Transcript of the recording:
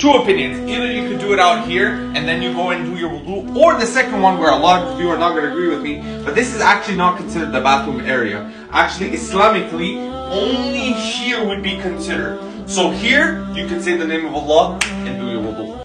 two opinions. Either you could do it out here and then you go and do your wudu, or the second one where a lot of you are not going to agree with me, but this is actually not considered the bathroom area. Actually, Islamically, only here would be considered. So here, you can say the name of Allah and do your wudu.